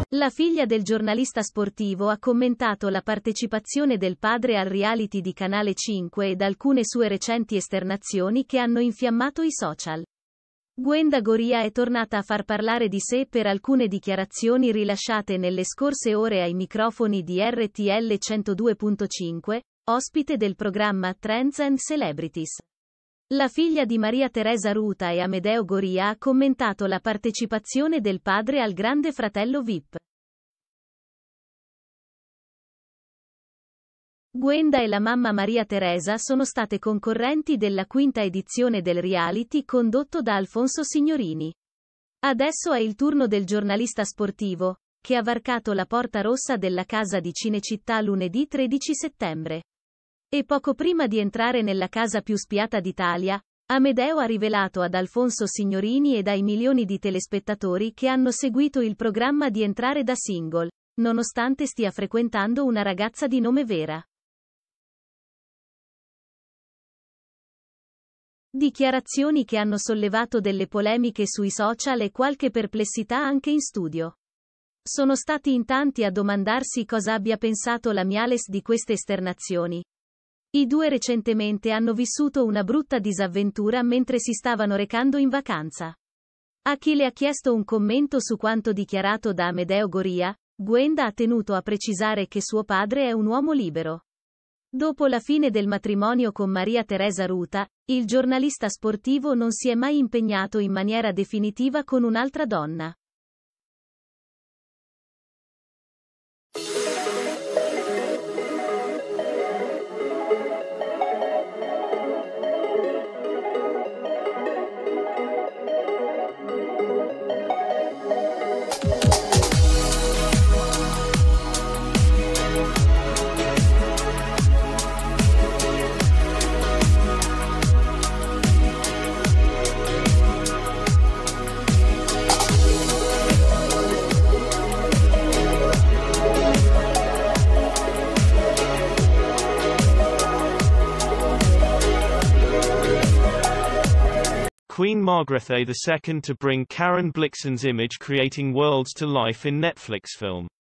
La figlia del giornalista sportivo ha commentato la partecipazione del padre al reality di Canale 5 ed alcune sue recenti esternazioni che hanno infiammato i social. Gwenda Goria è tornata a far parlare di sé per alcune dichiarazioni rilasciate nelle scorse ore ai microfoni di RTL 102.5, ospite del programma Trends and Celebrities. La figlia di Maria Teresa Ruta e Amedeo Goria ha commentato la partecipazione del padre al Grande Fratello VIP. Gwenda e la mamma Maria Teresa sono state concorrenti della quinta edizione del reality condotto da Alfonso Signorini. Adesso è il turno del giornalista sportivo, che ha varcato la porta rossa della casa di Cinecittà lunedì 13 settembre. E poco prima di entrare nella casa più spiata d'Italia, Amedeo ha rivelato ad Alfonso Signorini ed ai milioni di telespettatori che hanno seguito il programma di entrare da single, nonostante stia frequentando una ragazza di nome Vera. Dichiarazioni che hanno sollevato delle polemiche sui social e qualche perplessità anche in studio. Sono stati in tanti a domandarsi cosa abbia pensato la Miales di queste esternazioni. I due recentemente hanno vissuto una brutta disavventura mentre si stavano recando in vacanza. A chi le ha chiesto un commento su quanto dichiarato da Amedeo Goria, Gwenda ha tenuto a precisare che suo padre è un uomo libero. Dopo la fine del matrimonio con Maria Teresa Ruta, il giornalista sportivo non si è mai impegnato in maniera definitiva con un'altra donna. Queen Margrethe II to bring Karen Blixen's image creating worlds to life in Netflix film.